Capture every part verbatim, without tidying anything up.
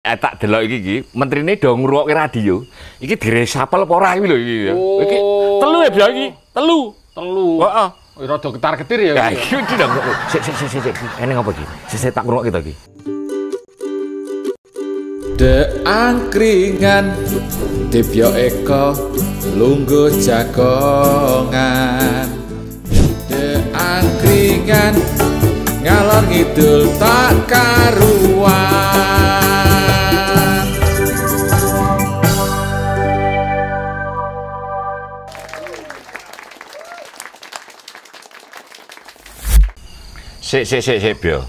tak delok iki iki, menterine do ngrungokke radio. Iki diresapel apa ora iki lho iki. Oh. Iki telu ya Bro iki. Telu. Telu. Heeh. Rada getar-getir ya. Ya iki iki lho. Sik sik sik sik. Ene ngopo iki? Sik tak ngrungokke to iki. De angkringan Dipyo Eko Lungguh jagongan De angkringan Ngalor ngidul tak karuan. Sik sik sik sik Bro.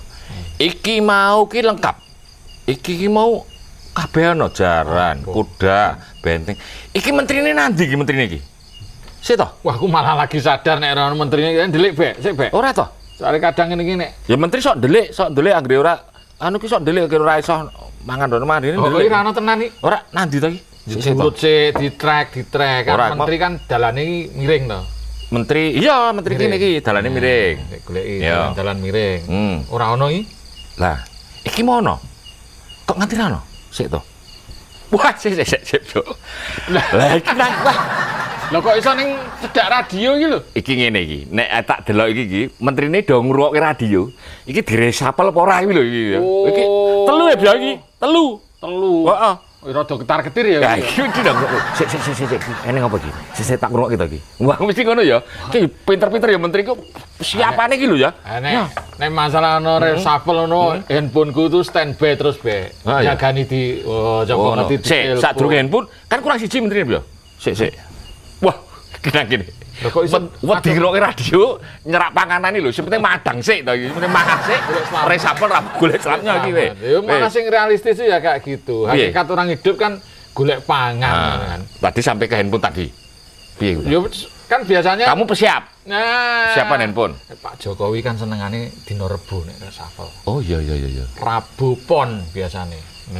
Iki mau ki lengkap. Iki ki mau kabeh ana jaran, kuda, benteng. Iki menterine nandi iki menterine iki? Sik to? Wah, aku malah lagi sadar nek ana menterine ndelik bek, sik bek. Ora to? Soale kadang ngene iki nek. Ya menteri sok ndelik, sok ndelik anggere ora anu ki sok ndelik ora iso mangan rono mandine Oh, ndelik. ora ana tenan iki. Ora nandi to iki? Sik Urut sik di track, di track. Kan menteri kan dalane iki miring to. Menteri, iya menteri kene iki dalane miring. Nek goleki dalan miring. Hmm. Ora ono iki. Lah, iki mau ono. Kok nganti ra ono? Sik to. Wah, sik sik sik sik, Bro. Lah, lah iki nang wah. Lah kok iso ning cedak radio iki lho? Iki ngene iki. Nek tak delok iki iki, menterine do ngrungokke radio. Iki diresapel apa ora iki lho iki. Oh. Iki telu ya Bro iki. Telu. Telu. Heeh. Rada getar-getir ya. Ya iki iki lho. Sik sik sik sik. Ene ngopo iki? Sik sik tak ngrungokke to iki. Wah, mesti ngono ya. Iki pinter-pinter ya menteri ku siapane iki lho ya. Nek nek masalah ono reshuffle ono handphoneku itu standby terus be. Jagani di oh coba ngerti di. Sik, sadurunge handphone kan kurang siji menteri Bro. Sik sik. Wah, kena gini. Lho kok iso wedi ngrungokke radio nyerap panganan iki lho, sing penting madang sik to iki. Sing penting mangan sik, resapel ra golek selamnya iki we. Ya malah sing realistis ya kayak gitu. Hakikat orang hidup kan golek pangan kan. Tadi sampai ke handphone tadi. Piye kuwi? Ya kan biasanya Kamu persiap. Nah, Siapa handphone? Pak Jokowi kan senengane dino Rebo nek reshuffle. Oh iya iya iya. Rabu Pon biasane.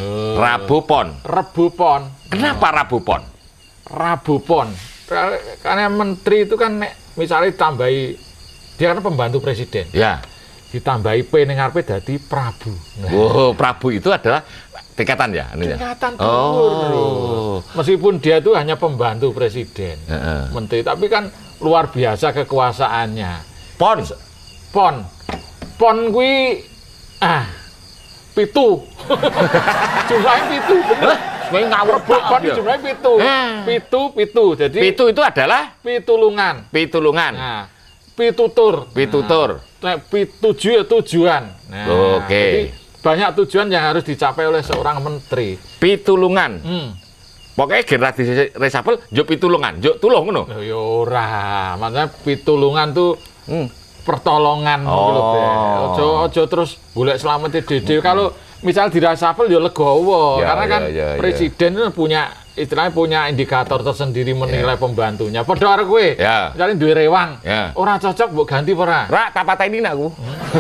Rabu Pon. Rabu Pon. Kenapa Rabu Pon? Rabu Pon. Karena menteri itu kan nek misalnya ditambahi dia kan pembantu presiden. Ya. Ditambahi P ning ngarepe dadi Prabu. Nah. Oh, Prabu itu adalah tingkatan ya anunya. Tingkatan dhuwur. Oh. Meskipun dia itu hanya pembantu presiden. Uh-uh. Menteri tapi kan luar biasa kekuasaannya. Pon. Pon. Pon kuwi ah pitu. Jumlahnya pitu. Bener. Kowe ngawur Pon jumlahnya pitu. Pitu, pitu. Jadi pitu itu adalah pitulungan. Pitulungan. Nah, pitutur. Pitutur. Nah, pituju ya tujuan. Nah, oke. Okay. Banyak tujuan yang harus dicapai oleh seorang menteri. Pitulungan. Hmm. Pokoknya generasi resapel, juk pitulungan, juk tulung ngono. Ya ora, maksudnya pitulungan tuh hmm. pertolongan oh. gitu loh. Ojo ojo terus golek selamat dede. Hmm. Kalau misal di resapel ya legowo, ya, karena kan ya, ya, presiden itu ya. punya istilahnya punya indikator tersendiri menilai yeah. pembantunya. Padha karo kowe. Yeah. Misalnya duwe rewang. Yeah. Ora cocok mbok ganti ora? Ra, tak pateni nak aku.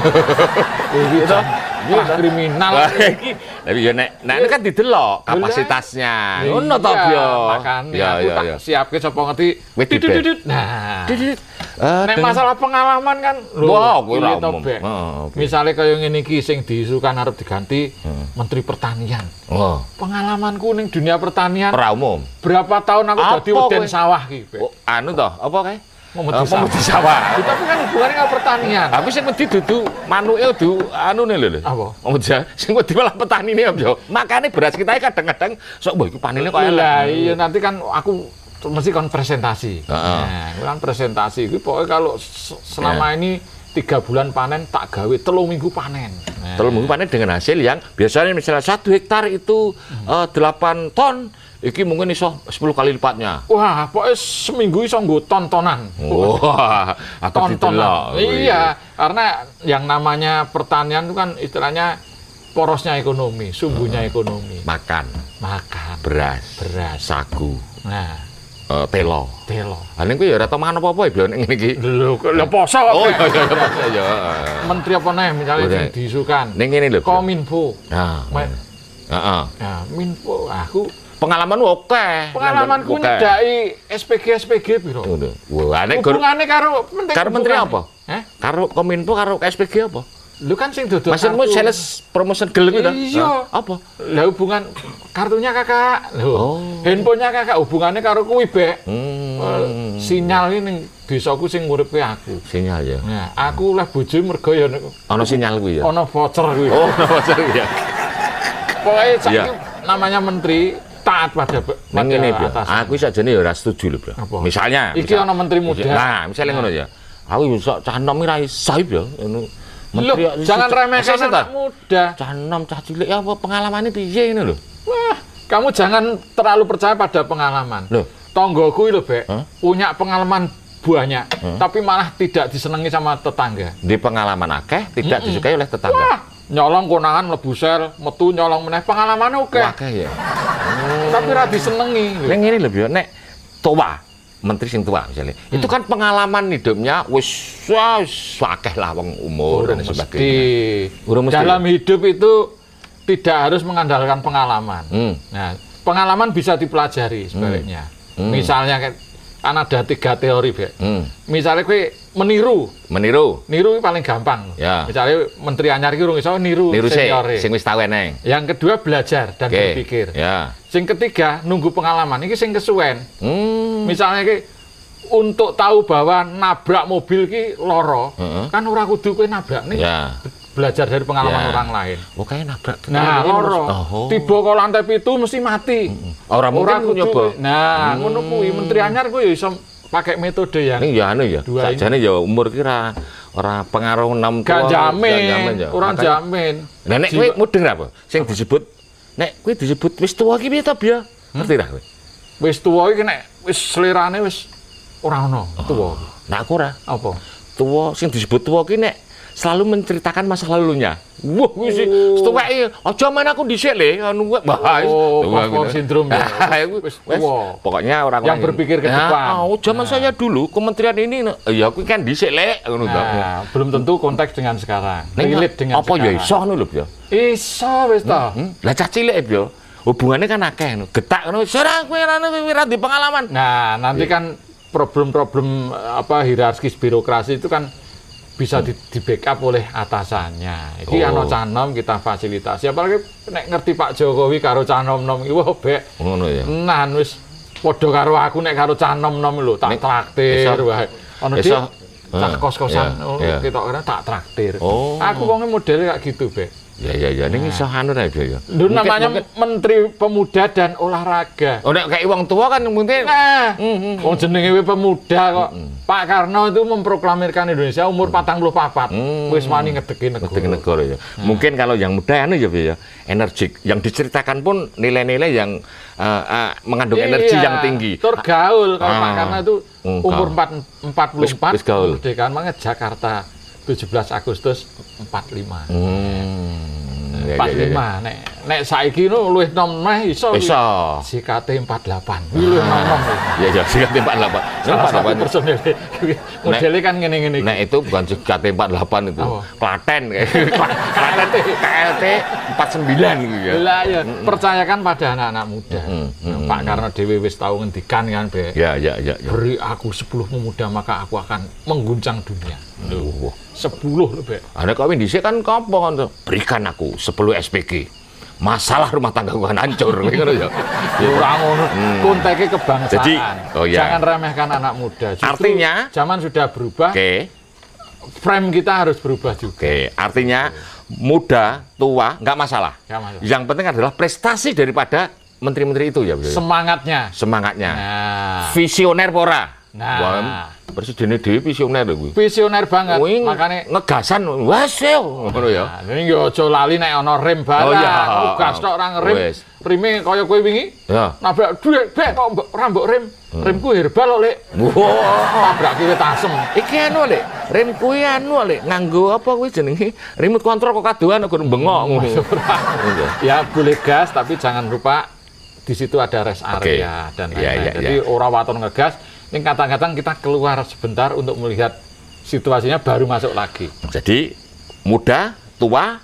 Gitu. Ini kriminal. Tapi ya nek nek kan didelok kapasitasnya. Ngono to, Bro. Makane aku tak siapke sapa ngerti. Nah. Nek masalah pengalaman kan wah, kowe ora umum. Misale kaya ngene iki sing diisukan arep diganti Menteri Pertanian. Oh. Pengalamanku ning dunia pertanian ora umum. Berapa tahun aku dadi weden sawah ki. Oh, anu to, apa kae? Memedi sawah. Memedi sawah. Tapi kan hubungannya karo pertanian. Tapi sing wedi dudu manuke dudu anune lho. Apa? Memedi sing wedi malah petanine yo. Makane beras kita kadang-kadang sok mbok iku panine kok elek. Lah iya nanti kan aku mesti kon presentasi. Nah, kan presentasi iki pokoke kalau selama ini tiga bulan panen tak gawe telung minggu panen. Nah. Telung minggu panen dengan hasil yang biasanya misalnya satu hektar itu hmm. uh, delapan ton, iki mungkin iso sepuluh kali lipatnya. Wah, pokoknya seminggu iso nggo ton-tonan. Wah, atau ton-tonan. Iya, karena yang namanya pertanian itu kan istilahnya porosnya ekonomi, sumbunya ekonomi. Makan, makan, beras, beras, sagu. Nah. Uh, telo. Telo. Ane kuwi ya ora tau mangan apa-apa ya nek ngene iki. Lho, lho poso kok. Oh iya iya poso ya. Menteri apa neh misalnya sing diisukan. Ning ngene lho. Kominfo. Nah. Heeh. Nah, Minfo aku pengalamanmu oke. Pengalamanku nyedaki S P G S P G piro? Wah, nek hubungane karo menteri. Karo menteri apa? Heh? Karo Kominfo karo S P G apa? Lu kan sing dodol. Maksudmu sales promotion gelem itu? Iya. Apa? Lah hubungan kartunya kakak. Lho. Oh. Handphonenya kakak hubungannya karo kuwi, Bek. Hmm. Uh, sinyal ini ning desaku sing nguripe aku. Sinyal ya. Nah, aku oleh bojo mergo ya Ono sinyal kuwi ya. ono voucher kuwi. Oh, ono voucher ya. Pokoknya saiki Iya. namanya menteri taat pada Nang pada ngene, Bro. atas. Aku sakjane ya ora setuju lho, Bro. Apa? Misalnya, Iki misal- ono menteri muda. Nah, misalnya ngono ya. Aku iso cah enom ra iso ya. Ngono. Loh, jangan remehkan Masa anak ta? muda. Cah enom, cah cilik apa pengalamannya piye ngono lho. Wah, kamu jangan terlalu percaya pada pengalaman. Loh. Tonggoku lho, Bek, Hah? punya pengalaman banyak, tapi malah tidak disenangi sama tetangga. Di pengalaman akeh tidak disukai oleh tetangga. Wah, nyolong konangan mlebu sel, metu nyolong meneh, pengalamannya oke. Akeh ya. Tapi ra disenengi. lho. Ning ngene lho, Bro, nek tua, menteri sing tua misalnya. Itu kan pengalaman hidupnya wis wis akeh lah wong umur dan Mesti. sebagainya. Urung mesti. Dalam hidup itu tidak harus mengandalkan pengalaman. Hmm. Nah, pengalaman bisa dipelajari sebaliknya. Misalnya kan kan ada tiga teori, Bek. Hmm. Misalnya kowe meniru, Meniru. niru ini paling gampang. Ya. Misalnya menteri anyar iki urung iso niru, Niru sih, seniore. sing wis tau eneng. Yang kedua belajar dan Oke. berpikir. Ya. Sing ketiga nunggu pengalaman. Iki sing kesuwen. Hmm. Misalnya ki untuk tahu bahwa nabrak mobil ki loro, Heeh. kan ora kudu kowe nabrak nih. Ya. Belajar dari pengalaman Ya. orang lain. Oh, kayak nabrak. Nah, loro. Oh. Tiba ke lantai pitu mesti mati. Ora mungkin kudu nyoba. kowe- Nah, ngono kuwi menteri anyar kuwi ya iso pakai metode yang Ning ya anu ya. Dua ini. Sakjane ya umur ki ra ora pengaruh enam gak tua, jamin, gak jamin ya. orang Makanya- jamin. Nah, nek kowe mudeng apa? Sing disebut nek kowe disebut wis tuwa ki piye ta, Bia? Ngerti ra kowe? Wis tuwa iki nek wis selerane wis ora ono tuwa. Nah, aku ora. Apa? Tuwa sing disebut tuwa ki nek selalu menceritakan masa lalunya. Wah, wis tuweke aja main aku dhisik le, anu kuwi bahas. Oh, paspor sindrom ya. Wis Wis tuwa. pokoknya orang Yang berpikir ke depan. Oh, zaman saya dulu kementerian ini ya aku kan dhisik le ngono ta. Nah, belum tentu konteks dengan sekarang. Ning Relate dengan apa ya sekarang. iso ngono lho, Bro. Iso wis ta. Hmm? Lah cah cilik, Bro. Hubungannya kan akeh ngono. Getak ngono, "Sora kowe ra ora di pengalaman." Nah, nanti kan problem-problem eh, apa hierarkis birokrasi itu kan bisa di, di backup oleh atasannya. Iki Oh. ana canom kita fasilitasi. Apalagi nek ngerti Pak Jokowi karo canom-nom iki wah bek. Ngono ya. Nah, wis padha karo aku nek karo canom-nom lho, tak Nek- traktir iso- wae. Ana iso- dik tak Ah, kos-kosan iya, oh, iya. ketok kena tak traktir. Oh. Aku wonge modele kayak gitu, Bek. Ya ya ya ning iso anu ra Bro ya. Dulu Mungkin- namanya mungkin- Menteri Pemuda dan Olahraga. Oh, nek kayak wong tua kan mungkin Nah, Hmm, wong jenenge wis pemuda kok. Pak Karno itu memproklamirkan Indonesia umur patang puluh papat. Hmm. Wis wani ngedeki negara. Ngerti negara ya. Mungkin kalau yang muda anu ya, Bro ya, energik. Yang diceritakan pun nilai-nilai yang eh, eh, mengandung energi Iya, yang tinggi. Tur gaul kalau Ah. Pak Karno itu Hmm, umur gaul. empat puluh empat. Wis- wis gaul. Kemerdekaan makanya Jakarta tujuh belas Agustus empat puluh lima. Hmm. Ya, empat ya, puluh ya, lima nek nek saiki nu luwih nom meh iso. ya. Iso. C K T empat puluh delapan. Kuwi luwih nom. Ya ya sing empat puluh delapan. Salah satu empat puluh delapan. personil. Modelnya kan ngene-ngene iki. Nah itu bukan K T empat puluh delapan itu. Apa? Klaten kayak Klaten K L T empat puluh sembilan gitu ya. Lah ya, percayakan pada anak-anak muda. Mm, mm, Pak Karno dhewe wis tau ngendikan kan, Be. Ya ya ya ya. Beri aku sepuluh pemuda maka aku akan mengguncang dunia. Wah. sepuluh lho, Be. Ada kawin dhisik kan kapo kan tuh. Berikan aku sepuluh S P G. Masalah rumah tangga gua kan hancur ngono ya. Ora ngono. Konteke kebangsaan. Jadi, oh ya. Jangan remehkan anak muda. Justru Artinya- zaman sudah berubah, Oke. frame kita harus berubah juga. Oke, artinya muda, tua nggak masalah. Nggak masalah. Yang penting adalah prestasi daripada menteri-menteri itu ya, Bro. Semangatnya. Semangatnya. Nah, Visioner pora. Nah. Wah, presiden dhewe visioner lho kuwi. visioner banget. Kuwi Makanya ngegasan wes yo ngono ya. Nah, ini yo aja lali nek ana rem barang. Oh, iya. Oh, gas tok ora ngerem. Wes. Rime kaya kowe wingi. Ya. Nabrak dhuwit, bek kok mbok ora mbok rem. Remku herbal kok, Lek. Wah, Nabrak kiwe tasem. iki anu lek, rem kuwi anu lek, nganggo apa kuwi jenenge? Remote control kok kadoan kok bengok ngono. Iya. Ya boleh gas tapi jangan lupa di situ ada rest area Oke. dan Iya, lain-lain. iya, Jadi ora waton ngegas, ini kadang-kadang kita keluar sebentar untuk melihat situasinya baru masuk lagi. Jadi muda, tua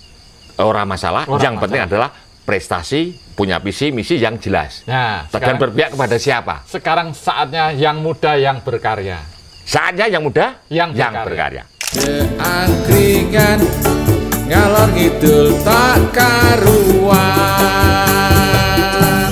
ora masalah, Ora yang masalah. penting adalah prestasi, punya visi misi yang jelas. Nah, Dan sekarang, berpihak kepada siapa? sekarang saatnya yang muda yang berkarya. Saatnya yang muda Yang yang berkarya. berkarya. De angkringan ngalor ngidul tak karuan.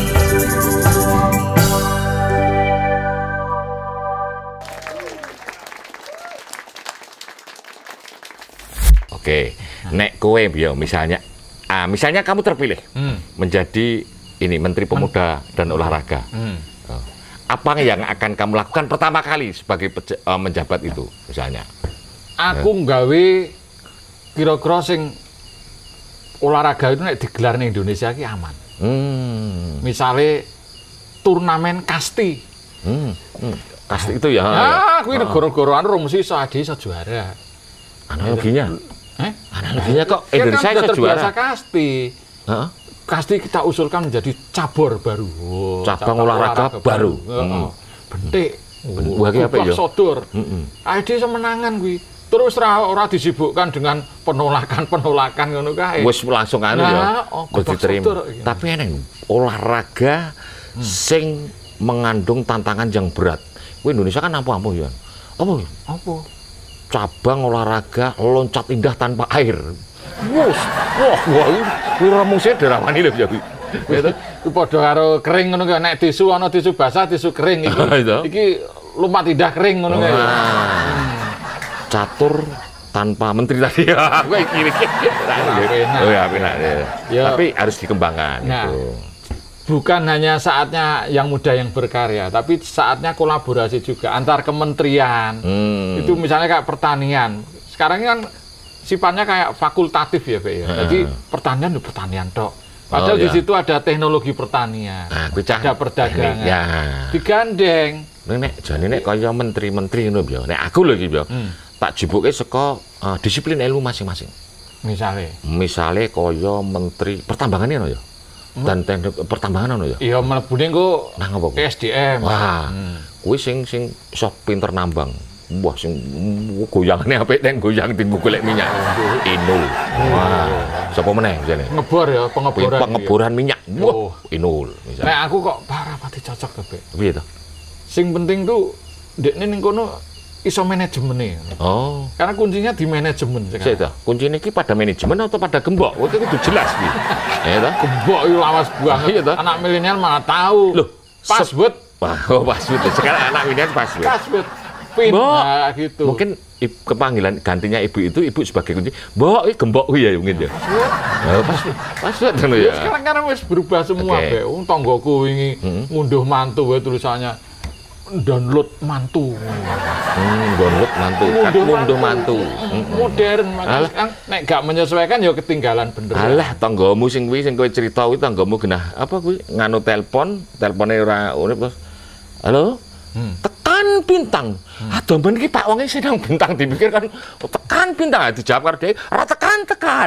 Oke, nek kowe yo misalnya, ah misalnya kamu terpilih hmm. menjadi ini Menteri Pemuda Men dan Olahraga, hmm. apa yang akan kamu lakukan pertama kali sebagai uh, menjabat itu, misalnya? Aku nggawe kira-kira sing olahraga itu nek digelar ning Indonesia ki aman. Hmm. Misalnya turnamen kasti. Hmm. Hmm. Kasti itu ya. Ya, kuwi negara-negara anu mesti iso ade iso juara. Analoginya? Eh? Analoginya kok Indonesia kan bisa juara? Kasti. Heeh. Kasti kita usulkan menjadi cabur baru. Oh, cabang, cabang olahraga, olahraga baru. baru. Hmm. Bentik. Wah, ki apik yo. Sodor. Heeh. Ade iso menangan kuwi. Terus ora disibukkan dengan penolakan-penolakan ngono kae. Wis langsung anu ya. Wis diterima. Tapi eneng olahraga hmm. sing mengandung tantangan yang berat. Kuwi Indonesia kan ampuh-ampuh ya. Apa? Apa? Cabang olahraga loncat indah tanpa air. Wus, wah, wah, kuwi ramung sederawani lho ya kuwi. Kuwi padha karo kering ngono kuwi nek tisu ana tisu basah, tisu kering iki. Iki lumpat indah kering ngono kuwi. Catur tanpa menteri tadi ya. Gue iki. Oh ya, benar. Tapi harus dikembangkan nah, itu. Bukan hanya saatnya yang muda yang berkarya, tapi saatnya kolaborasi juga antar kementerian. Hmm. Itu misalnya kayak pertanian. Sekarang ini kan sifatnya kayak fakultatif ya, Pak ya. Hmm. Jadi pertanian itu pertanian tok. Padahal oh, di ya. situ ada teknologi pertanian, nah, ada perdagangan. Ya. Digandeng. Nek jane nek kaya menteri-menteri ngono ya. Nek aku lho iki ya. Hmm. Tak jibuke saka uh, disiplin ilmu masing-masing. Misalnya? Misalnya kaya menteri pertambangan ya. Dan teknik pertambangan ono ya. Iya mlebune engko nang apa? S D M. Wah. Hmm. Kuwi sing sing iso pinter nambang. Wah sing goyangane apik nek goyang timbul golek minyak. Inul. Wah. Sapa meneh jane? Ngebor ya, pengeboran. Pengeboran minyak. Wah, Inul misalnya. Nek aku kok parah pati cocok to, Bek. Piye to? Sing penting tuh dekne ning kono iso manajemen. Oh. Karena kuncinya di manajemen sekarang. Sik kuncinya iki pada manajemen atau pada gembok? Itu kudu jelas iki. Ya toh? Gembok itu lawas banget. Iya toh? Anak milenial malah tahu. Loh, password. Wah, oh, password. Sekarang anak milenial password. Password. Pin. Nah, gitu. Mungkin kepanggilan gantinya ibu itu ibu sebagai kunci. Mbok iki gembok kuwi ya mungkin ya. Password. Oh, password. Password ngono ya. Sekarang kan wis berubah semua, okay. Be. Wong tanggoku wingi hmm. ngunduh mantu wae tulisannya download mantu. Hmm, download mantu. Munduh, munduh mantu. Hmm. Modern makanya nek gak menyesuaikan ya ketinggalan bener. Alah tanggamu sing kuwi sing kowe crita kuwi tanggamu genah apa kuwi nganu telepon, telepone ora urip terus. Halo? Hmm. Tekan bintang. Hmm. Aduh ben iki Pak wonge sedang bintang dipikir kan oh, tekan bintang dijawab karo dhewe ora tekan-tekan.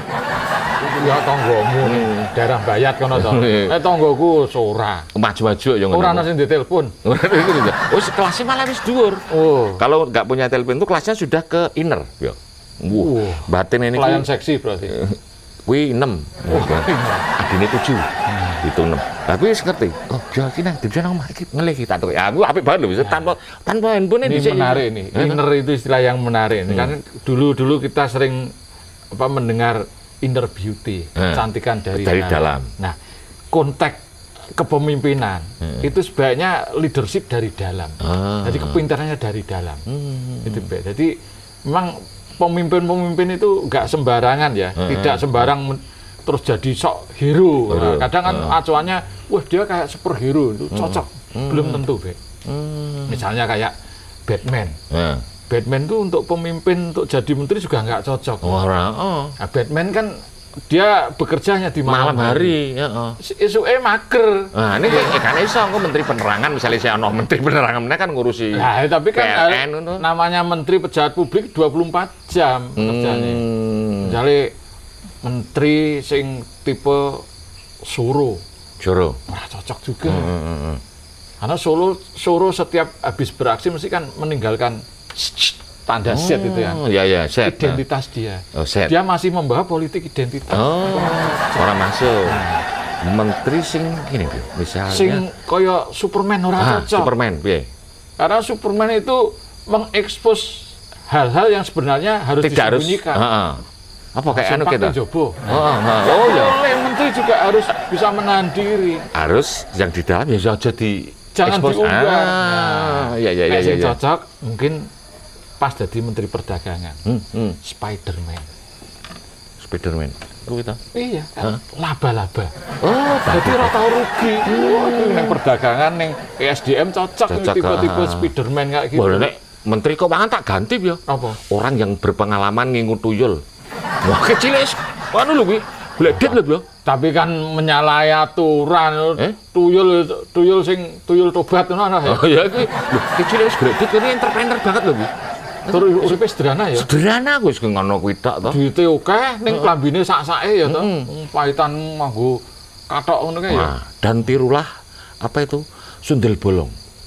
Ya tanggamu hmm. daerah Bayat kono to. Nek tanggoku ora. Maju-maju ya ngono. Ora ana sing ditelepon. Oh, kelasnya malah wis dhuwur. Oh. Kalau nggak punya telepon itu kelasnya sudah ke inner, ya. Wuh, batin ini pelayan seksi berarti. Kuwi enam. Oh, adine tujuh. Hmm. Itu enam. Tapi wis ngerti. Oh, ya iki nang dibisa nang omah iki ngelih iki tak tok. Ya aku apik banget lho bisa tanpa tanpa handphone ini dhisik. Menarik ini. Inner itu istilah yang menarik. Hmm. Karena dulu-dulu kita sering apa mendengar inner beauty, hmm. kecantikan dari, dari dalam. dalam. Nah, konteks kepemimpinan hmm. itu sebaiknya leadership dari dalam. Ah. Jadi kepintarannya dari dalam. Hmm. Itu baik. Jadi memang pemimpin-pemimpin itu nggak sembarangan ya, hmm. tidak sembarang terus jadi sok hero. Nah, kadang kan hmm. acuannya, wah dia kayak superhero itu cocok, hmm. belum tentu, Be. Hmm. Misalnya kayak Batman. Hmm. Batman tuh untuk pemimpin untuk jadi menteri juga nggak cocok. Oh, oh. Nah, Batman kan dia bekerjanya di malam, malam hari, ya. Oh. Isuke mager. Nah, ini ya. Kan iso aku menteri penerangan misalnya saya ono menteri penerangan mana kan ngurusi. Nah, tapi kan P L N, uh, namanya menteri pejabat publik dua puluh empat jam hmm. kerjanya. Misalnya menteri sing tipe Suro. Suro. Ora cocok juga. Hmm. Karena Solo Suro setiap habis beraksi mesti kan meninggalkan tanda set oh, itu ya. Ya ya, set. Identitas nah. dia. Oh, set. Dia masih membawa politik identitas. Oh, orang masuk. Nah. Menteri sing gini, misalnya sing koyo Superman ora ah, cocok. Superman, piye? Karena Superman itu mengekspos hal-hal yang sebenarnya harus Tidak disembunyikan. Harus, uh, uh. Apa kayak anu kita? Jobo. Oh, uh, oh ya. Oleh menteri juga harus bisa menahan diri. Harus yang di dalam ya aja di jangan expose. diunggah. Ah, nah, ya ya ya ya, ya. Cocok mungkin pas jadi menteri perdagangan. Hmm, hmm. Spiderman. Spiderman. Ku kita. Iya, kan? Laba-laba. Oh, jadi ora tau rugi. Waduh, neng perdagangan neng E S D M cocok, cocok tipe-tipe Spiderman kayak gitu. Boleh nek menteri keuangan tak ganti ya. Apa? Orang yang berpengalaman ngingu tuyul. Wah, kecil es. Anu lho kuwi. Bledet lho, Bro. Tapi kan menyalahi aturan. Eh? Tuyul tuyul sing tuyul tobat ngono ana ya. Oh ya kuwi. Lho, kecil es bledet kuwi entrepreneur banget lho kuwi. Terus uripe sederhana ya. Sederhana wis ngono kuwi tok to. Duite akeh ning klambine sak-sake ya to. Pahitan nganggo kathok ngono kae ya. Nah, dan tirulah apa itu? Sundel bolong.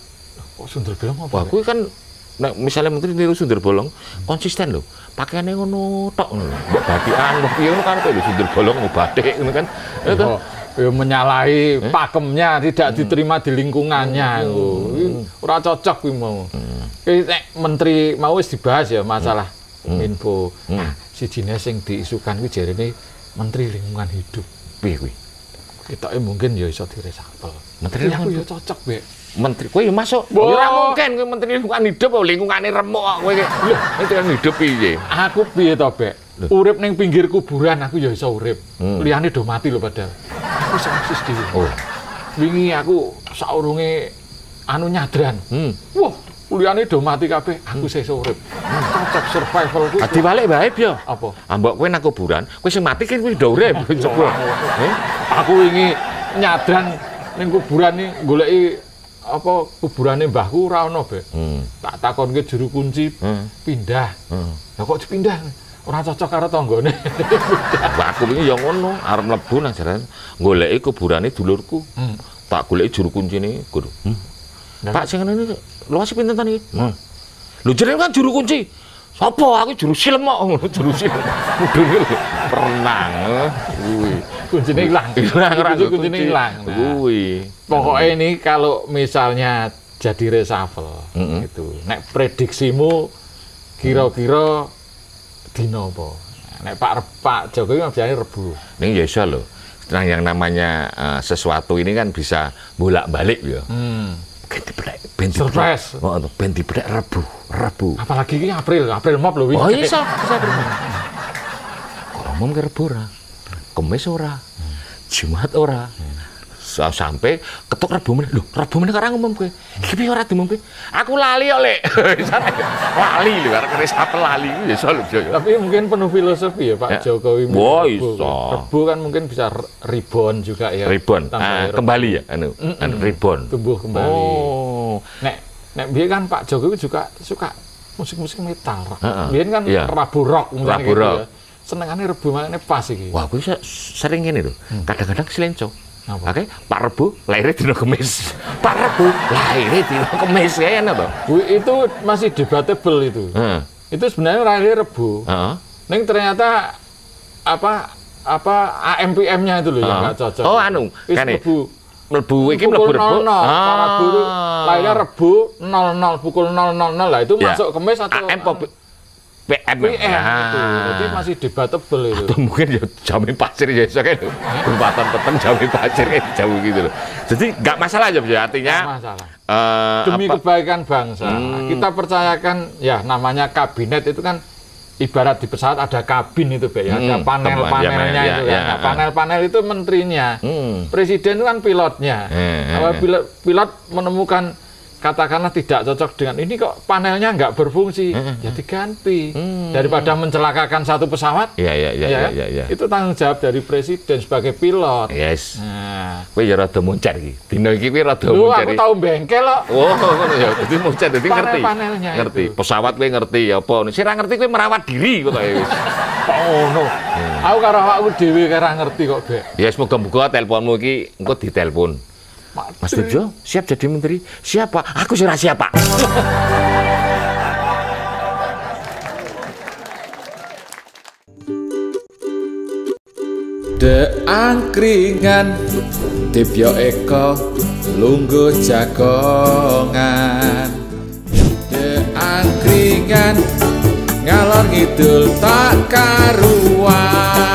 Kok sundel bolong apa? Wah, kuwi kan nek misalnya menteri niru sundel bolong konsisten lho. Pakaiane ngono tok ngono. Mbok batikan, mbok piye ngono kan lho sundel bolong mau batik ngono kan. Ya to. Ya menyalahi eh? pakemnya, tidak hmm. diterima di lingkungannya. Hmm. Ora cocok kuwi mau. Hmm. Nek menteri mau wis dibahas ya masalah hmm. info. Hmm. Nah, sijine sing diisukan kuwi jarene menteri lingkungan hidup. Piye kuwi? Ketoke mungkin ya iso diresapel. Menteri aku ya cocok, Bek. Menteri kowe ya masuk. Ya ora mungkin kowe menteri lingkungan hidup kok lingkungane remuk kok kowe. Lho, menteri hidup piye? Aku piye to, Bek? Urip ning pinggir kuburan aku ya iso urip. Hmm. Liyane do mati lho padahal. Aku iso eksis dhewe. Oh. Wingi aku saurunge anu nyadran. Hmm. Wah, liyane do mati kabeh, aku hmm. iso urip. Hmm. Cocok survival ku. Adi balik bae ya. Apa? Ambok kowe nang kuburan, kowe sing mati kan kowe do urip. Eh? Aku wingi nyadran ning kuburan iki goleki apa kuburane mbahku ora ono, Bek. Hmm. Tak takonke juru kunci hmm. pindah. Hmm. Lah kok dipindah? Ora cocok karo tanggane. Lah aku wingi ya ngono, arep mlebu nang jaran goleki kuburane dulurku. Hmm. Tak goleki juru kuncine, Gur. Hmm. Pak sing ngene luas pinten ta niki? Hmm. Lho jenenge kan juru kunci. Sopo? Aku juru silem kok ngono, juru silem. Mudune perenang kuwi. Kuncine ilang. Ilang ora kuncine ilang. Kuwi. Pokoknya ini kalau misalnya jadi reshuffle mm -hmm. gitu. Nek prediksimu kira-kira dino apa? Nek Pak Pak Jokowi biasanya Rebu. Ini ya iso lho. Nah, yang namanya uh, sesuatu ini kan bisa bolak-balik ya. Hmm. Ganti belek, ben surprise. Oh, ben dibelek Rebu, Rebu. Apalagi ini April, April mop lho. Oh iso, iso April. Ngomong ke Rebu ora. Kemis ora. Jumat ora. Sampai ketuk Rebu meneh. Lho, Rebu meneh karo ngumum kowe. Iki piye ora diumumke? Aku lali kok, Lek. Lali lho, arek resapel lali ya iso lho. Tapi mungkin penuh filosofi ya Pak ya. Jokowi. Wah, iso. Rebu kan mungkin bisa rebound juga ya. Rebound. Ah, kembali ya anu, mm -mm. rebound. Tumbuh kembali. Oh. Nek nek biyen kan Pak Jokowi juga suka musik-musik metal. Uh -uh. Biyen kan yeah. Rabu rock misalnya Rabu gitu rock. ya. Senengane Rebu makane pas iki. Wah, kuwi sering ngene lho. Kadang-kadang selenco. Apa? Oke, Pak Rebu lahirnya dino Kemis. Pak Rebu lahirnya dino Kemis kayaknya apa? Itu masih debatable itu. Hmm. Itu sebenarnya lahirnya Rebu. Uh-huh. Neng ternyata apa apa A M P M-nya itu loh uh-huh. yang nggak cocok. Oh anu, kan Rebu. Rebu iki mlebu Rebu. Pak Rebu lahirnya Rebu nol nol pukul nol nol nol lah itu ya. Masuk Kemis atau A M P M. P M itu. Jadi masih debatable itu. Atau mungkin ya jamin pasir ya iso kan. Tempatan peteng jamin pasir kan jauh gitu loh. Jadi nggak masalah aja artinya. Nggak masalah. Uh, Demi apa? Kebaikan bangsa. Hmm. Kita percayakan ya namanya kabinet itu kan ibarat di pesawat ada kabin itu, Pak ya. Ada Hmm, panel-panelnya ya, itu ya, kan. ya, Nah, panel-panel itu menterinya. Hmm. Presiden itu kan pilotnya. Hmm, Apabila hmm. pilot menemukan katakanlah tidak cocok dengan ini kok panelnya nggak berfungsi, hmm. ya diganti. Hmm. Daripada mencelakakan satu pesawat, ya, ya, ya, ya, ya, ya, ya. itu tanggung jawab dari presiden sebagai pilot. Yes. Nah. Kowe ya rada moncer iki. Dino iki kowe rada Lu, moncer. Aku tahu bengkel kok. Oh, ngono ya. Dadi moncer dadi ngerti. Panel-panelnya ngerti. Itu. Pesawat kowe ngerti apa. Sing ra ngerti kowe merawat diri kok wis. Kok ngono. Hmm. Aku karo awakku dhewe kira ngerti kok, Bek. Ya wis muga-muga teleponmu iki engko ditelepon. Mas Turjo, siap jadi menteri? Siapa? Aku sudah siapa? De angkringan Dipyo Eko Lungguh Jagongan De angkringan ngalor ngidul tak karuan.